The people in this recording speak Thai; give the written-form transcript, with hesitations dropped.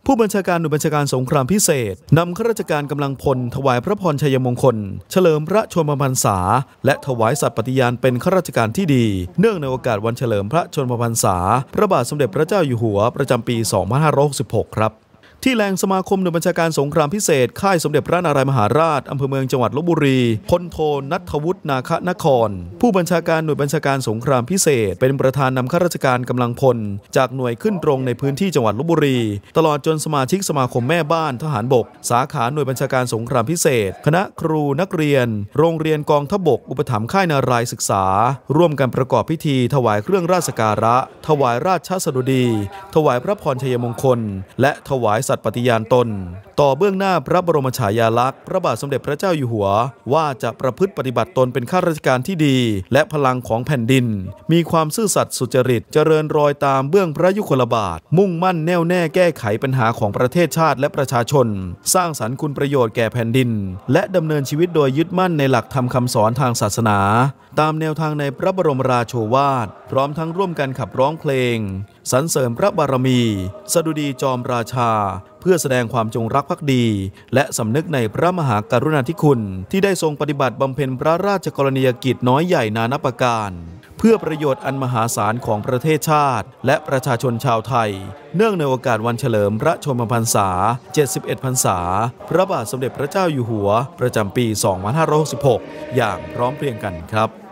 ผู้บัญชาการหน่วยบัญชาการสงครามพิเศษนำข้าราชการกำลังพลถวายพระพรชัยมงคลเฉลิมพระชนมพรรษาและถวายสัตย์ปฏิญาณเป็นข้าราชการที่ดีเนื่องในโอกาสวันเฉลิมพระชนมพรรษาพระบาทสมเด็จพระเจ้าอยู่หัวประจำปี 2566 ครับที่แหล่งสมาคมหน่วยบัญชาการสงครามพิเศษค่ายสมเด็จพระนารายมหาราชอำเภอเมืองจังหวัดลพบุรีพลโทณัฐวุฒินาคนครผู้บัญชาการหน่วยบัญชาการสงครามพิเศษเป็นประธานนำข้าราชการกำลังพลจากหน่วยขึ้นตรงในพื้นที่จังหวัดลพบุรีตลอดจนสมาชิกสมาคมแม่บ้านทหารบกสาขาหน่วยบัญชาการสงครามพิเศษคณะครูนักเรียนโรงเรียนกองทัพบกอุปถัมภ์ค่ายนารายศึกษาร่วมกันประกอบพิธีถวายเครื่องราชการะถวายราชสดุดีถวายพระพรชัยมงคลและถวายสัตย์ปฏิญาณตนต่อเบื้องหน้าพระบรมฉายาลักษณ์พระบาทสมเด็จพระเจ้าอยู่หัวว่าจะประพฤติปฏิบัติตนเป็นข้าราชการที่ดีและพลังของแผ่นดินมีความซื่อสัตย์สุจริตเจริญรอยตามเบื้องพระยุคลบาทมุ่งมั่นแน่วแน่แก้ไขปัญหาของประเทศชาติและประชาชนสร้างสรรค์คุณประโยชน์แก่แผ่นดินและดำเนินชีวิตโดยยึดมั่นในหลักธรรมคำสอนทางศาสนาตามแนวทางในพระบรมราโชวาทพร้อมทั้งร่วมกันขับร้องเพลงสรรเสริญพระบารมีสดุดีจอมราชาเพื่อแสดงความจงรักภักดีและสำนึกในพระมหากรุณาธิคุณที่ได้ทรงปฏิบัติบำเพ็ญพระราชกรณียกิจน้อยใหญ่นานับประการเพื่อประโยชน์อันมหาศาลของประเทศชาติและประชาชนชาวไทยเนื่องในโอกาสวันเฉลิมพระชนมพรรษา71 พรรษาพระบาทสมเด็จพระเจ้าอยู่หัวประจำปี 2566 อย่างพร้อมเพรียงกันครับ